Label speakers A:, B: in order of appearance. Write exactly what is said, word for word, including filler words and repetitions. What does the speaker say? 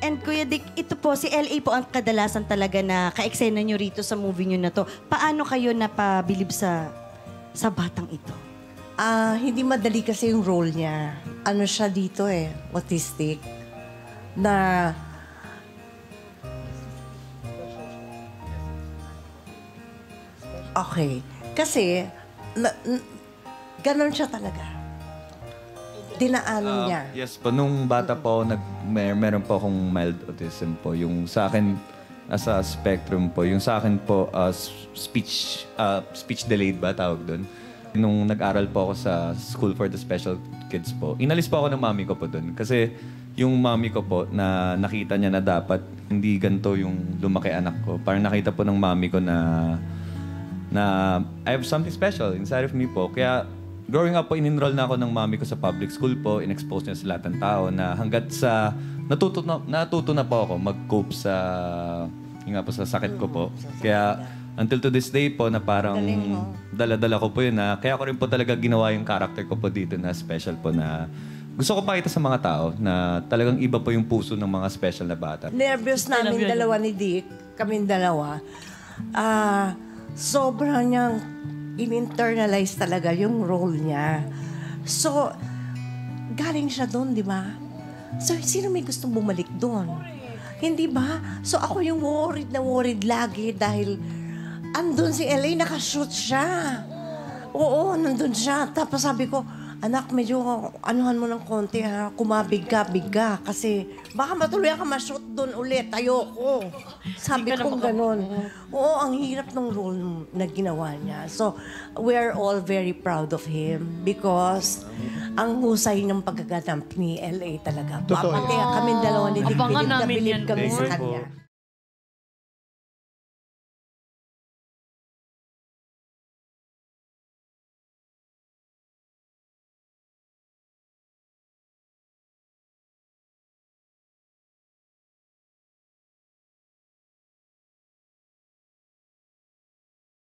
A: And Kuya Dick, ito po, si L A po ang kadalasan talaga na ka-eksena nyo rito sa movie nyo na to. Paano kayo napabilib sa sa batang ito?
B: Ah, hindi madali kasi yung role niya. Ano siya dito eh, autistic. Na okay. Kasi, na, n- ganon siya talaga. Dinaanan
C: Ah,
B: niya.
C: yes po, nung bata po, nag, mer meron po akong mild autism po. Yung sa akin, as a spectrum po. Yung sa akin po, uh, speech, uh, speech delayed ba tawag doon? Nung nag-aral po ako sa School for the Special Kids po, inalis po ako ng mami ko po doon. Kasi yung mami ko po, na nakita niya na dapat hindi ganito yung lumaki anak ko. Parang nakita po ng mami ko na na I have something special inside of me po. Kaya growing up po, in-enroll na ako ng mami ko sa public school po. In-expose niya sa lahat ng tao na hanggat sa natuto na, natuto na po ako mag-cope sa, yun nga po, sa sakit ko po. Kaya until to this day po na parang dala-dala ko po yun na kaya ko rin po talaga ginawa yung character ko po dito na special po na gusto ko pakita sa mga tao na talagang iba po yung puso ng mga special na bata.
B: Nervous namin dalawa ni Dick, kaming dalawa. Ah, sobra niyang in-internalize talaga yung role niya. So, galing siya doon, di ba? So, sino may gustong bumalik doon? Hindi ba? So, ako yung worried na worried lagi dahil andun si L A, nakashoot siya. Oo, nandun siya. Tapos sabi ko, anak, medyo anuhan mo ng konti ha, kumabig ka, big ka. Kasi baka matuloy ka ma-shoot doon ulit. Ayoko. Sabi ko ganun. Oo, ang hirap ng role na ginawa niya. So, we're all very proud of him because ang husay ng pagkaganap ni L A talaga.
D: Totoo.
B: Pati kami dalawa ni Dick,
E: Abangan
B: bilib na
E: namin
B: bilib
E: yan,
B: kami
C: Thank
B: sa
C: you po.
B: kanya.